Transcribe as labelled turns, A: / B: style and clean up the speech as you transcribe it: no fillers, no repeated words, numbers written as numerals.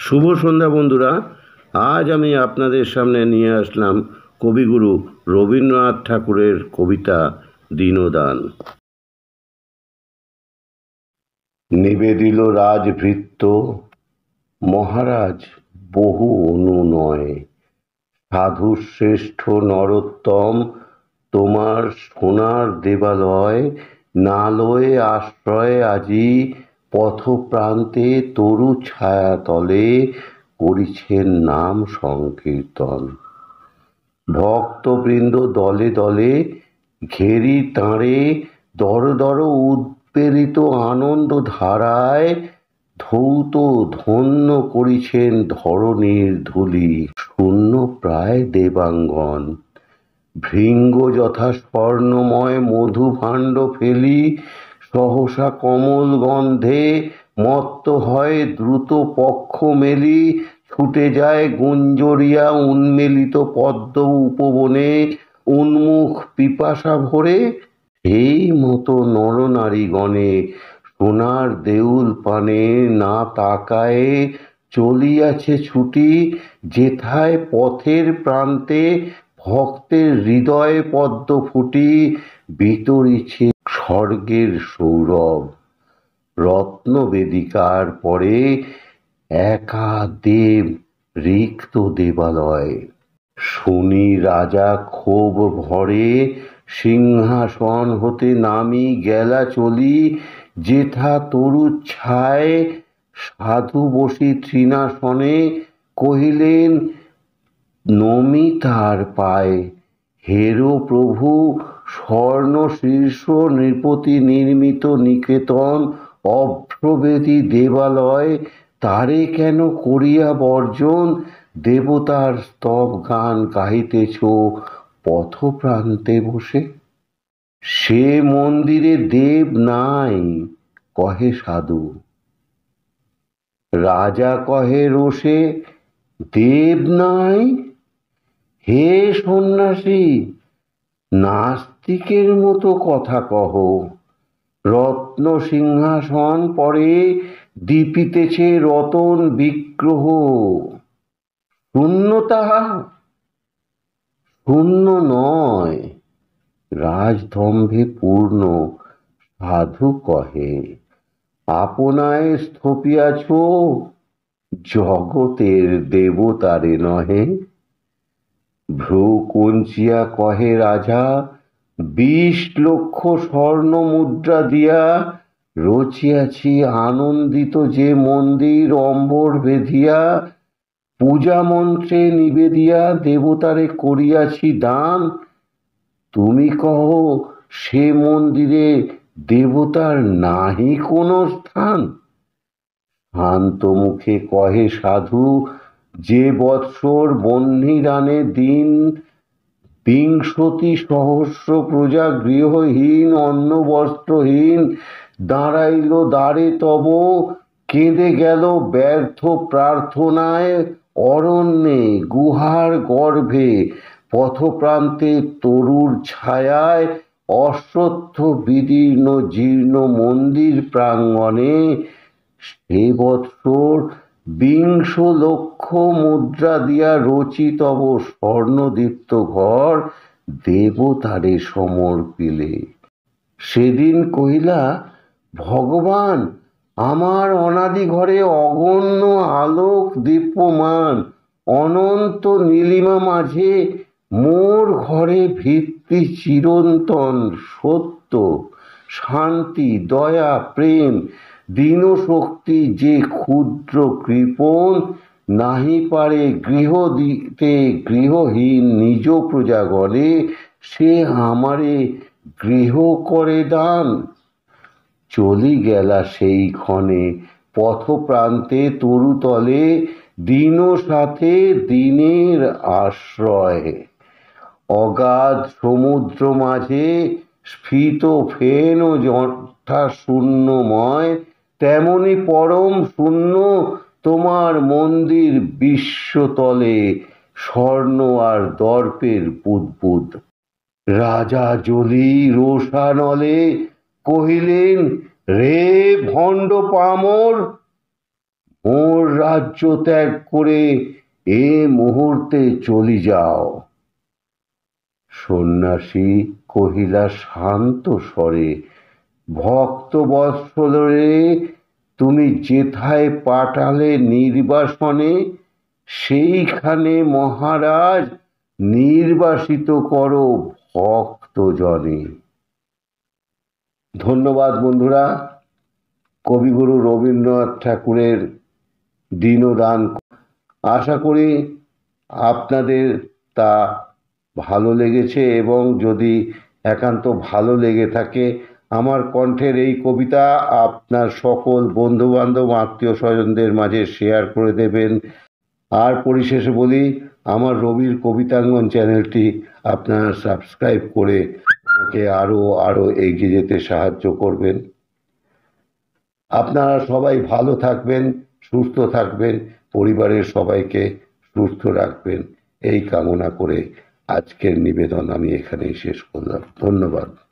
A: শুভ সন্ধ্যা বন্ধুরা। আজ আমি আপনাদের সামনে নিয়ে আসলাম কবিগুরু রবীন্দ্রনাথ ঠাকুরের কবিতা দীনদান। নিবেদিল রাজভৃত্য মহারাজ বহু অনুনয়, সাধু শ্রেষ্ঠ নরোত্তম তোমার সোনার দেবালয়, না লয়ে আশ্রয় আজি পথ প্রান্তে তরু ছায়া তলে করিছেন নাম সংকীর্তন। ভক্তবৃন্দ দলে দলে ঘেরি তাঁরে দর দর উদ্বেলিত আনন্দ ধারায় ধৌত ধন্য করিছেন ধরণীর ধূলি শূন্য প্রায় দেবাঙ্গন। ভৃঙ্গ যথা স্বর্ণময় মধু ভাণ্ড ফেলি সহসা কমল গন্ধে মত্ত হয় দ্রুত পক্ষ মেলি ছুটে যায় গুঞ্জরিয়া উন্মেলিত পদ্ম উপবনে উন্মুখ পিপাসা ভরে। সেই মতো নরনারীগণে সোনার দেউল পানে না তাকায়ে চলিয়াছে ছুটি, যেথায় পথের প্রান্তে ভক্তের হৃদয় পদ্ম ফুটি বিতরিছে স্বর্গের সৌরভ। রত্নবেদিকার পরে একা দেব রিক্ত দেবালয়, শুনি রাজা ক্ষোভ ভরে সিংহাসন হতে নামি গেলা চলি, যেথা তরু ছায় সাধু বসি তৃণাসনে কহিলেন নমি তার পায়। হেরো প্রভু স্বর্ণ শীর্ষ নৃপতি নির্মিত নিকেতন অভ্রবেদী দেবালয়, তারে কেন করিয়া বর্জন দেবতার স্তব গান গাহিতেছ পথ প্রান্তে বসে। সে মন্দিরে দেব নাই কহে সাধু, রাজা কহে রোষে দেব নাই। হে সন্ন্যাসী নাস্তিকের মতো কথা কহ, রত্ন সিংহাসন পরে দীপিতেছে রতন বিগ্রহ। শূন্য তাহা শূন্য নয়, রাজদম্ভে পূর্ণ সাধু কহে। আপনায় স্থপিয়াছ জগতের দেবতারে নহে। ভ্রু কুঞ্চিয়া কহে রাজা ২০ লক্ষ স্বর্ণ মুদ্রা দিয়া রচিয়াছি আনন্দিত যে মন্দির অম্বর বেধিয়া, পূজা মন্ত্রে নিবেদিয়া দেবতারে করিয়াছি দান। তুমি কহ সে মন্দিরে দেবতার নাহি কোনো স্থান। শান্ত মুখে কহে সাধু যে বৎসর বহ্নিদানে দিন ২০ সহস্র প্রজা গৃহহীন অন্ন বস্ত্রহীন দাঁড়াইল দ্বারে তব, কেঁদে গেল ব্যর্থ প্রার্থনায় অরণ্যে গুহার গর্ভে পথপ্রান্তে তরুর ছায়ায় অশ্বত্থ বিদীর্ণ জীর্ণ মন্দির প্রাঙ্গণে। সে বৎসর ২০ লক্ষ মুদ্রা দিয়া রচিতব স্বর্ণদীপ্ত ঘর দেবতারে সমর্পিলে। সেদিন কহিলা ভগবান আমার অনাদি ঘরে অগণ্য আলোক দীপ্যমান, অনন্ত নীলিমা মাঝে মোর ঘরে ভিত্তি চিরন্তন সত্য শান্তি দয়া প্রেম দীন শক্তি যে ক্ষুদ্র কৃপণ নাহি পারে গৃহ দিতে গৃহহীন নিজ প্রজাগণে, সে আমারে গৃহ করে দান। চলি গেলা সেই ক্ষণে পথ প্রান্তে তরুতলে দীন সাথে দিনের আশ্রয়। অগাধ সমুদ্র মাঝে স্ফীত ফেন যথা শূন্যময়, তেমনি পরম শূন্য তোমার মন্দির বিশ্বতলে স্বর্ণ আর দর্পের বুদ্বুদ। রাজা জলি রোষানলে কহিলেন রে ভণ্ড পামর, ওর রাজ্য ত্যাগ করে এ মুহূর্তে চলি যাও। সন্ন্যাসী কহিলা শান্ত স্বরে, ভক্ত বৎসল রে, তুমি যেথায় পাঠালে নির্বাসনে, সেইখানে মহারাজ নির্বাসিত করো ভক্তজনে। ধন্যবাদ বন্ধুরা। কবিগুরু রবীন্দ্রনাথ ঠাকুরের দীনদান আশা করি আপনাদের তা ভালো লেগেছে, এবং যদি একান্ত ভালো লেগে থাকে আমার কণ্ঠের এই কবিতা আপনার সকল বন্ধুবান্ধব আত্মীয় স্বজনদের মাঝে শেয়ার করে দেবেন। আর পরিশেষে বলি, আমার রবির কবিতাঙ্গন চ্যানেলটি আপনারা সাবস্ক্রাইব করে আমাকে আরও এগিয়ে যেতে সাহায্য করবেন। আপনারা সবাই ভালো থাকবেন, সুস্থ থাকবেন, পরিবারের সবাইকে সুস্থ রাখবেন, এই কামনা করে আজকের নিবেদন আমি এখানেই শেষ করলাম। ধন্যবাদ।